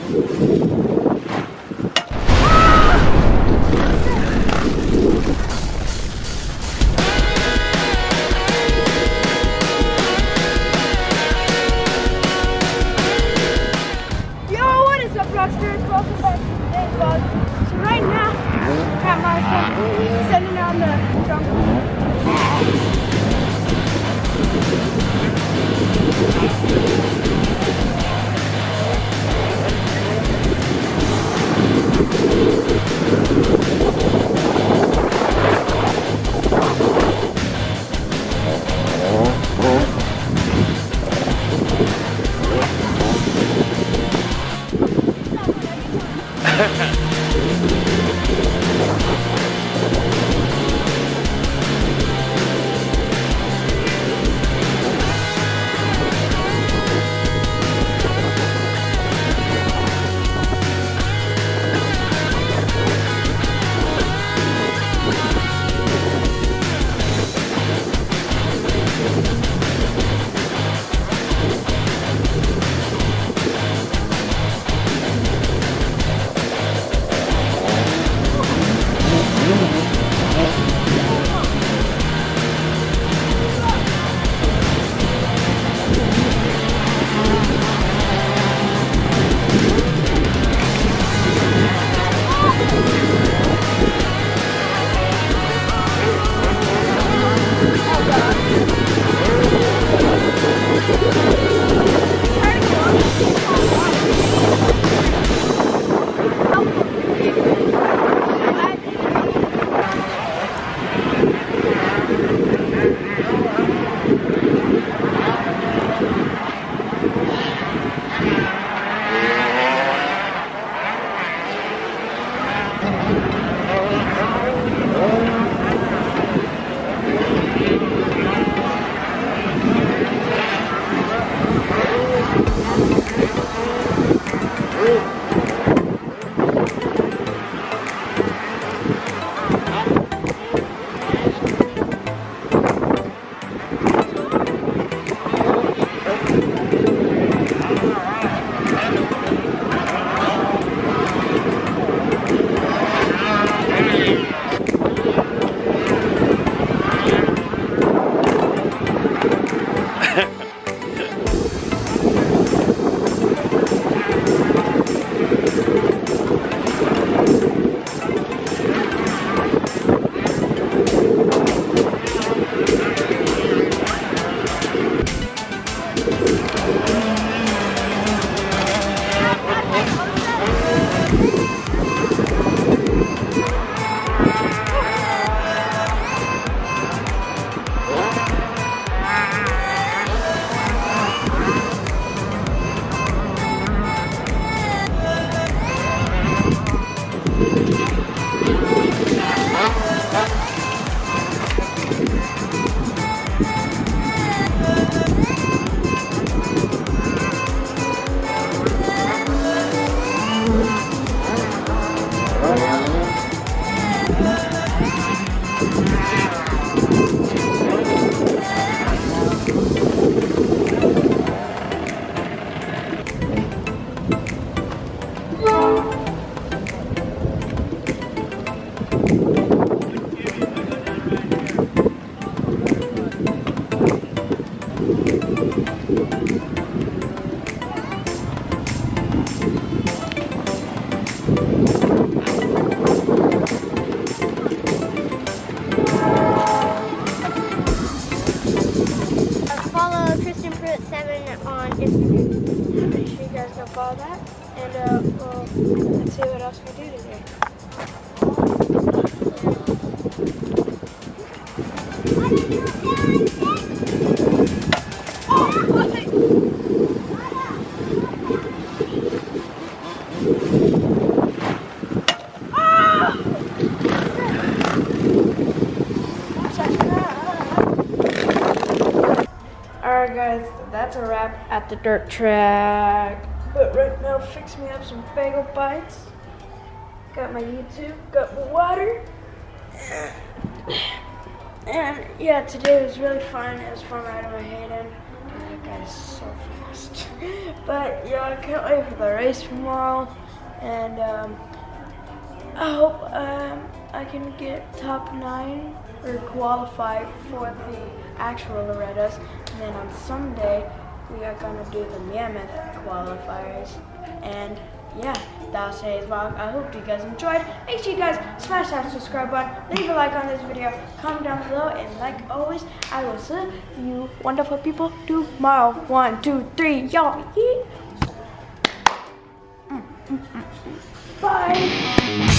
Welcome back to today's vlog. So right now, at my phone, sending on the jungle. On Instagram. Make sure you guys go follow that, and let's see what else we do today. Alright guys, that's a wrap at the dirt track. But right now, fix me up some bagel bites. Got my YouTube, got my water. And yeah, today was really fun. It was fun riding my Hayden. That guy's so fun. fast. But yeah, I can't wait for the race tomorrow, and I hope I can get top 9 or qualify for the actual Loretta's, and then on Sunday we are gonna do the Mammoth qualifiers. And yeah, that was today's vlog. I hope you guys enjoyed. Make sure you guys smash that subscribe button, leave a like on this video, comment down below, and like always, I will see you wonderful people tomorrow. 1, 2, 3, y'all. Bye.